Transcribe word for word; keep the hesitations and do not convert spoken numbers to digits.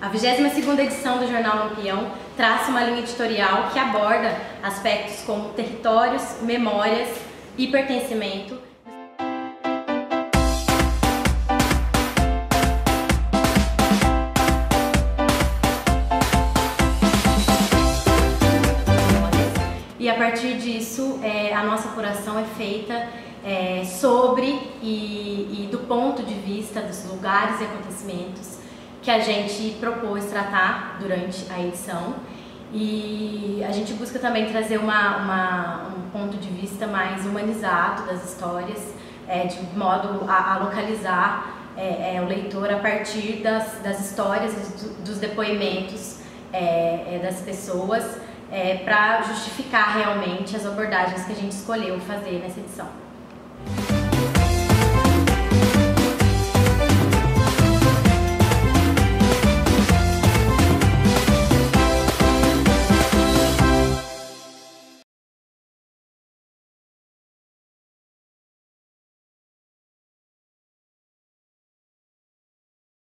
A vigésima segunda edição do Jornal Lampião traça uma linha editorial que aborda aspectos como territórios, memórias e pertencimento. E a partir disso, é, a nossa apuração é feita é, sobre e, e do ponto de vista dos lugares e acontecimentos que a gente propôs tratar durante a edição. E a gente busca também trazer uma, uma, um ponto de vista mais humanizado das histórias, é, de modo a, a localizar é, é, o leitor a partir das, das histórias, dos, dos depoimentos é, é, das pessoas, É, para justificar realmente as abordagens que a gente escolheu fazer nessa edição.